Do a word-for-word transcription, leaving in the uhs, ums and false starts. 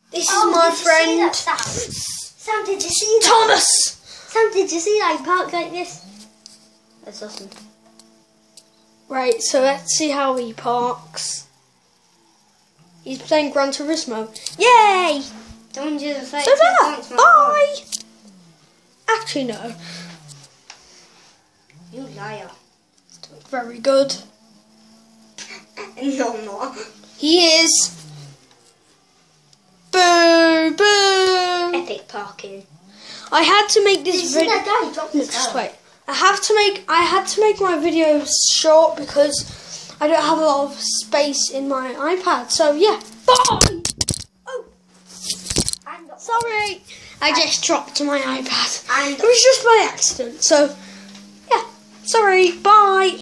This oh, is my did friend. You see that, Sam? Sam, did you see that? Thomas! Sam, did you see that he parked like this? That's awesome. Right, so let's see how he parks. He's playing Gran Turismo. Yay! Don't just say So there! Bye! Actually, no. You liar. Very good. No, I'm not. He is. Boo! Boo! Epic parking. I had to make this Did you see video. that guy? He dropped his Just phone. wait. I have to make. I had to make my videos short because I don't have a lot of space in my iPad. So yeah. Bye. Oh, sorry. I just dropped my iPad. And It was just by accident. So yeah. Sorry. Bye.